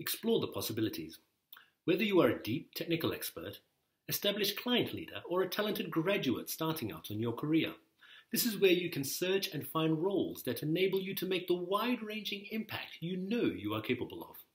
Explore the possibilities. Whether you are a deep technical expert, established client leader, or a talented graduate starting out on your career, this is where you can search and find roles that enable you to make the wide-ranging impact you know you are capable of.